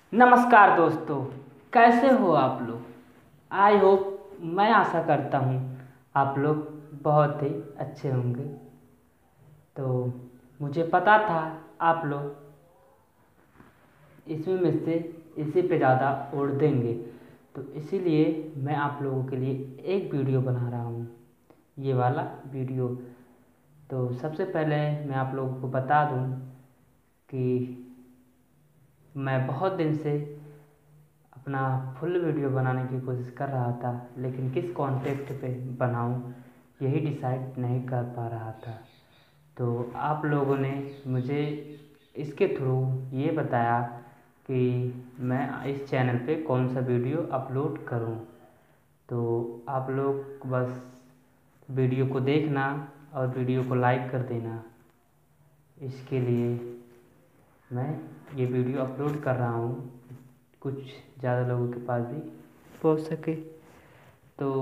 नमस्कार दोस्तों, कैसे हो आप लोग। आई होप, मैं आशा करता हूँ आप लोग बहुत ही अच्छे होंगे। तो मुझे पता था आप लोग इसमें में से इसी पे ज़्यादा वोट देंगे, तो इसीलिए मैं आप लोगों के लिए एक वीडियो बना रहा हूँ, ये वाला वीडियो। तो सबसे पहले मैं आप लोगों को बता दूँ कि मैं बहुत दिन से अपना फुल वीडियो बनाने की कोशिश कर रहा था, लेकिन किस कॉन्टेक्स्ट पे बनाऊं यही डिसाइड नहीं कर पा रहा था। तो आप लोगों ने मुझे इसके थ्रू ये बताया कि मैं इस चैनल पे कौन सा वीडियो अपलोड करूं। तो आप लोग बस वीडियो को देखना और वीडियो को लाइक कर देना। इसके लिए मैं ये वीडियो अपलोड कर रहा हूँ, कुछ ज़्यादा लोगों के पास भी पहुँच सके। तो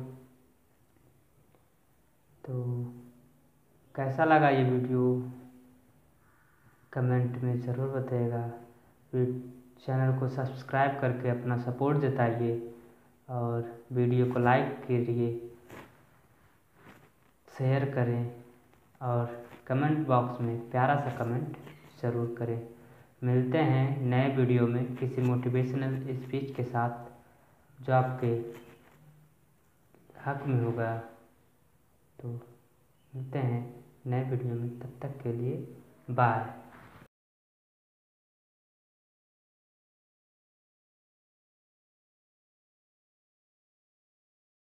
तो कैसा लगा ये वीडियो, कमेंट में ज़रूर बताइएगा। फिर चैनल को सब्सक्राइब करके अपना सपोर्ट जताइए और वीडियो को लाइक करिए, शेयर करें और कमेंट बॉक्स में प्यारा सा कमेंट ज़रूर करें। मिलते हैं नए वीडियो में किसी मोटिवेशनल स्पीच के साथ जो आपके हक में होगा। तो मिलते हैं नए वीडियो में, तब तक के लिए बाय।